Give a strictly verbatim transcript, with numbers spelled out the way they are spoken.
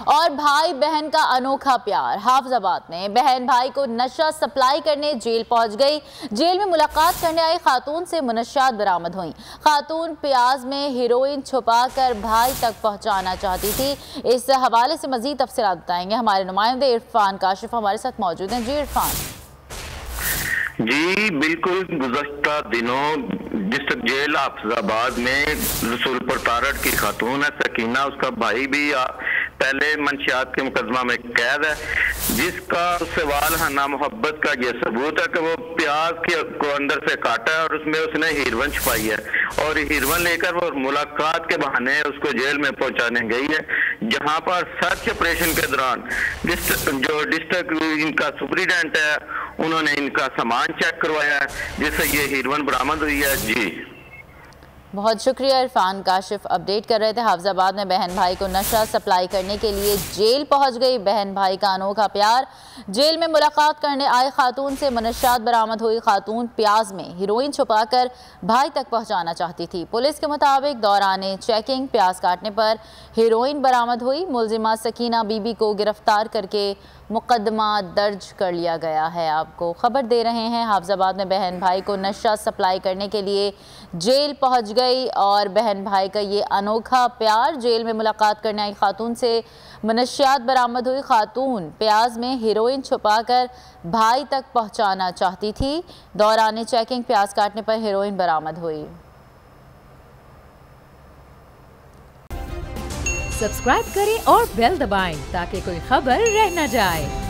और भाई बहन का अनोखा प्यार। हाफिजाबाद में बहन भाई को नशा सप्लाई करने जेल पहुंच गई। जेल में मुलाकात करने आई खातून से मुनशियात बरामद हुई। खातून प्याज में हीरोइन छुपाकर भाई तक पहुंचाना चाहती थी। इस हवाले से मजीद तफसीलात बताएंगे हमारे नुमाइंदे इरफान काशिफ हमारे साथ मौजूद हैं। जी इरफान। जी बिल्कुल, गुज़श्ता दिनों डिस्ट्रिक्ट जेल हाफिजाबाद में रसूलपुर तारड़ की खातून है सकीना, उसका भाई भी पहले मंशियात के मुकदमा में कैद है, जिसका सवाल हना मोहब्बत का ये सबूत है कि वो प्याज के को अंदर से काटा है और उसमें उसने हीरोइन छुपाई है और हीरोइन लेकर वो मुलाकात के बहाने उसको जेल में पहुंचाने गई है, जहां पर सर्च ऑपरेशन के दौरान जो डिस्ट्रिक्ट इनका सुपरिटेंडेंट है उन्होंने इनका सामान चेक करवाया है, जिससे ये हीरोइन बरामद हुई है। जी बहुत शुक्रिया इरफान काशिफ अपडेट कर रहे थे। हाफिजाबाद में बहन भाई को नशा सप्लाई करने के लिए जेल पहुंच गई बहन भाई का अनोखा प्यार। जेल में मुलाकात करने आई खातून से मुनशियात बरामद हुई। खातून प्याज में हीरोइन छुपाकर भाई तक पहुंचाना चाहती थी। पुलिस के मुताबिक दौरान चेकिंग प्याज काटने पर हीरोइन बरामद हुई। मुलजिमा सकीना बीबी को गिरफ्तार करके मुकदमा दर्ज कर लिया गया है। आपको खबर दे रहे हैं हाफिजाबाद में बहन भाई को नशा सप्लाई करने के लिए जेल पहुंच गई और बहन भाई का ये अनोखा प्यार। जेल में मुलाकात करने आई खातून से मुनशियात बरामद हुई। खातून प्याज में हीरोइन छुपाकर भाई तक पहुंचाना चाहती थी। दौरान चेकिंग प्याज काटने पर हीरोइन बरामद हुई। सब्सक्राइब करें और बेल दबाएं ताकि कोई खबर रह न जाए।